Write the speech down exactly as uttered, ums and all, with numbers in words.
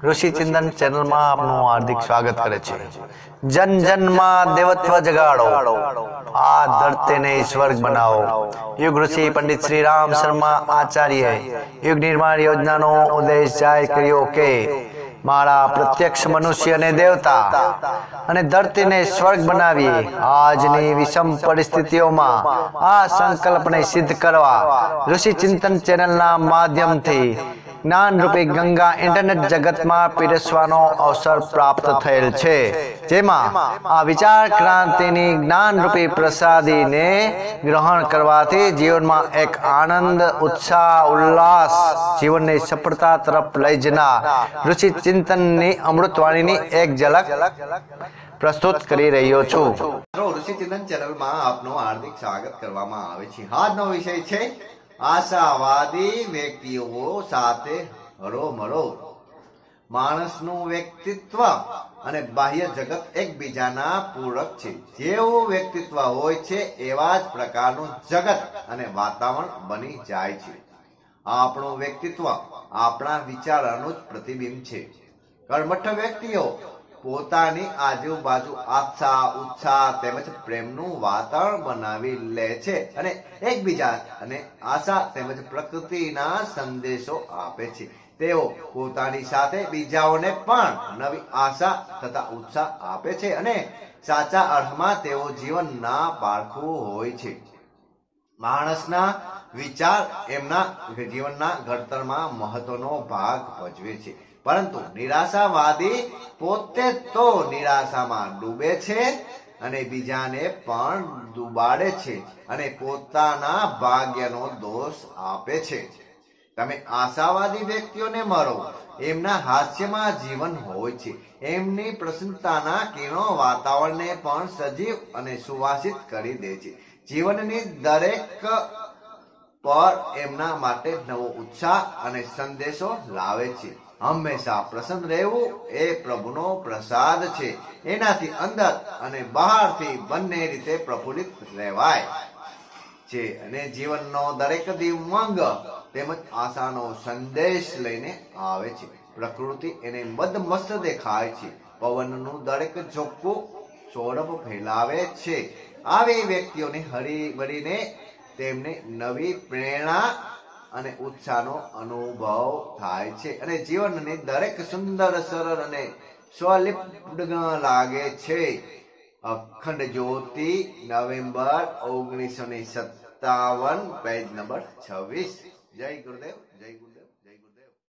ઋષિ ચિંતન ચેનલમાં આપનું હાર્દિક સ્વાગત કરે છે। જન જનમાં દેવત્વ જગાડો, આ ધરતીને સ્વર્ગ બનાવો। યુગ ઋષિ પંડિત શ્રી રામ શર્મા આચાર્ય યુગ નિર્માણ યોજનાનો ઉદ્દેશ જાહેર કર્યો કે મારા પ્રત્યક્ષ મનુષ્ય અને દેવતા અને ધરતીને સ્વર્ગ બનાવીએ। આજની વિષમ પરિસ્થિતિઓમાં આ સંકલ્પને સિદ્ધ કરવા ઋષિ ચિંતન ચેનલના માધ્યમથી જ્ઞાન રૂપી ગંગા ઇન્ટરનેટ જગતમાં પીરસવાનો અવસર પ્રાપ્ત થયેલ છે, જેમાં આ વિચાર ક્રાંતિની જ્ઞાન રૂપી પ્રસાદીને ગ્રહણ કરવાથી જીવનમાં એક આનંદ, ઉત્સાહ, ઉલ્લાસ, જીવનની સફળતા તરફ લઈ જનાર ઋષિ ચિંતનની અમૃતવાણીની એક ઝલક પ્રસ્તુત કરી રહ્યો છું। ઋષિ ચિંતન ચેનલમાં આપનું હાર્દિક સ્વાગત કરવામાં આવે છે। આજનો વિષય છે આશાવાદી વ્યક્તિઓ સાથે હરોમરો। માણસનું વ્યક્તિત્વ અને બાહ્ય જગત એકબીજાના પૂરક છે। જેવું વ્યક્તિત્વ હોય છે એવા જ પ્રકારનું જગત અને વાતાવરણ બની જાય છે। આપણું વ્યક્તિત્વ આપણા વિચારોનું જ પ્રતિબિંબ છે। કર્મઠ વ્યક્તિઓ પોતાની આજુબાજુ આશા, ઉત્સાહ તેમજ પ્રેમનું વાતાવરણ બનાવી લે છે અને એકબીજા અને આશા તેમજ પ્રકૃતિના સંદેશો આપે છે। તેઓ પોતાની સાથે બીજાઓને પણ નવી આશા તથા ઉત્સાહ આપે છે અને સાચા અર્થમાં તેઓ જીવનના પારખું હોય છે। માણસના વિચાર એમના જીવનના ઘડતરમાં મહત્વનો ભાગ ભજવે છે, પરંતુ નિરાશાવાદી પોતે તો નિરાશામાં ડૂબે છે અને બીજાને પણ ડૂબાડે છે અને પોતાના ભાગ્યનો દોષ આપે છે। તમે આશાવાદી વ્યક્તિઓને મળો, એમના હાસ્યમાં જીવન હોય છે। એમની પ્રસન્નતાના કિરણો વાતાવરણને પણ સજીવ અને સુવાસિત કરી દે છે। જીવનની દરેક પર એમના માટે નવો ઉત્સાહ અને સંદેશો લાવે છે। હંમેશા પ્રસન્ન રહેવું એ પ્રભુનો પ્રસાદ છે। એનાથી અંદર અને બહારથી બંને રીતે પ્રફુલ્લિત રહેવાય છે અને જીવનનો દરેક દિવ્યાંગ તેમજ આશાનો સંદેશ લઈને આવે છે। પ્રકૃતિ એને મદમસ્ત દેખાય છે। પવનનું દરેક ઝોકું સૌરભ ફેલાવે છે। આવી વ્યક્તિઓને હરી ભરીને તેમને નવી પ્રેરણા અને ઉત્સાહનો અનુભવ થાય છે અને જીવનની દરેક સુંદર, સરળ અને સ્વલિપ્ત લાગે છે। અખંડ જ્યોતિ, નવેમ્બર ઓગણીસો ને સત્તાવન, પેજ નંબર છવ્વીસ। જય ગુરુદેવ, જય ગુરુદેવ, જય ગુરુદેવ।